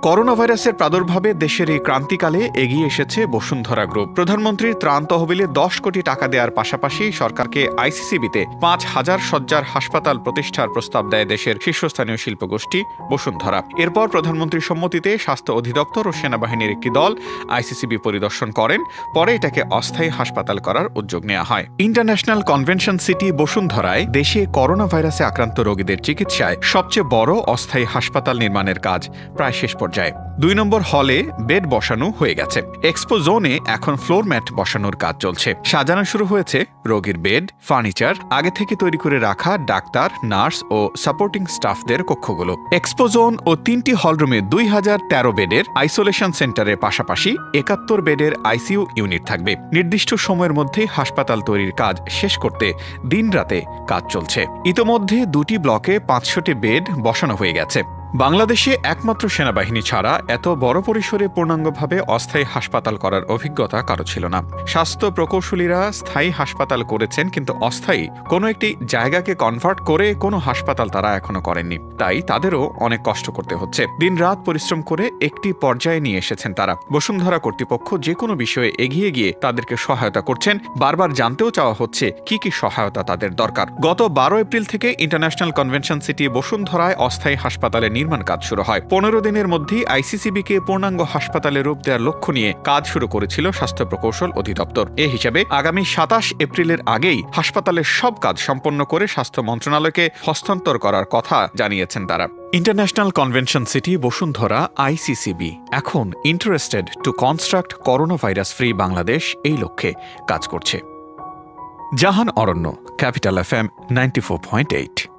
Corona ভাইরাসের প্রাদুর্ভাবে দেশের এই ক্রান্তিকালে এগিয়ে এসেছে বসুন্ধরা গ্রুপ। প্রধানমন্ত্রীর ত্রাণ তহবিলে ১০ কোটি টাকা দেওয়ার পাশাপাশি সরকারকে আইসিসিবিতে ৫,০০০ শয্যার হাসপাতাল প্রতিষ্ঠার প্রস্তাব দেয় দেশের শীর্ষস্থানীয় শিল্পগোষ্ঠী বসুন্ধরা। এরপর প্রধানমন্ত্রীর সম্মতিতে স্বাস্থ্য অধিদপ্তর ও সেনাবাহিনীর একটি দল আইসিসিবি পরিদর্শন করেন। পরে এটাকে অস্থায়ী হাসপাতাল করার উদ্যোগ নেওয়া হয়। ইন্টারন্যাশনাল কনভেনশন সিটি বসুন্ধরায় দেশে করোনা ভাইরাসে আক্রান্ত রোগীদের চিকিৎসায় সবচেয়ে বড় অস্থায়ী হাসপাতাল নির্মাণের কাজ প্রায় শেষ পর্যায়ে। ২ নম্বর হলে বেড বসানো হয়ে গেছে। এক্সপো জোনে এখন ফ্লোর ম্যাট বসানোর কাজ চলছে। সাজানো শুরু হয়েছে রোগীর বেড, ফার্নিচার, আগে থেকে তৈরি করে রাখা ডাক্তার, নার্স ও সাপোর্টিং স্টাফদের কক্ষগুলো। এক্সপো জোন ও ৩টি হলরুমে ২,০১৩ বেডের আইসোলেশন সেন্টারের পাশাপাশি ৭১ বেডের আইসিইউ ইউনিট থাকবে। নির্দিষ্ট সময়ের মধ্যে হাসপাতাল তৈরির কাজ শেষ করতে দিনরাতে কাজ চলছে। ইতোমধ্যে ২টি ব্লকে ৫০০টি বেড বসানো হয়ে গেছে। বাংলাদেশে একমাত্র সেনাবাহিনী ছাড়া এত বড় পরিসরে পূর্ণাঙ্গভাবে অস্থায়ী হাসপাতাল করার অভিজ্ঞতা কারো ছিল না। স্বাস্থ্য প্রকৌশলীরা স্থায়ী হাসপাতাল করেছেন, কিন্তু অস্থায়ী কোনো একটি জায়গাকে কনভার্ট করে কোনো হাসপাতাল তারা এখনো করেননি। তাই তাদেরও অনেক কষ্ট করতে হচ্ছে। দিনরাত পরিশ্রম করে একটি পর্যায়ে নিয়ে এসেছেন তারা। বসুন্ধরা কর্তৃপক্ষ যে কোনো বিষয়ে এগিয়ে গিয়ে তাদেরকে সহায়তা করছেন। বারবার জানতেও চাওয়া হচ্ছে কি কি সহায়তা তাদের দরকার। গত ১২ এপ্রিল থেকে ইন্টারন্যাশনাল কনভেনশন সিটি বসুন্ধরায় অস্থায়ী হাসপাতালে নির্মাণ কাজ শুরু হয়। ১৫ দিনের মধ্যেই আইসিসিবিকে পূর্ণাঙ্গ হাসপাতালে রূপ দেওয়ার লক্ষ্য নিয়ে কাজ শুরু করেছিল স্বাস্থ্য প্রকৌশল অধিদপ্তর। এ হিসাবে আগামী ২৭ এপ্রিলের আগেই হাসপাতালের সব কাজ সম্পন্ন করে স্বাস্থ্য মন্ত্রণালয়কে হস্তান্তর করার কথা জানিয়েছেন তারা। International convention city Bashundhara ICCB এখন interested to construct corona virus free Bangladesh এই লক্ষ্যে কাজ করছে। Jahan Aranya, capital FM 94.8।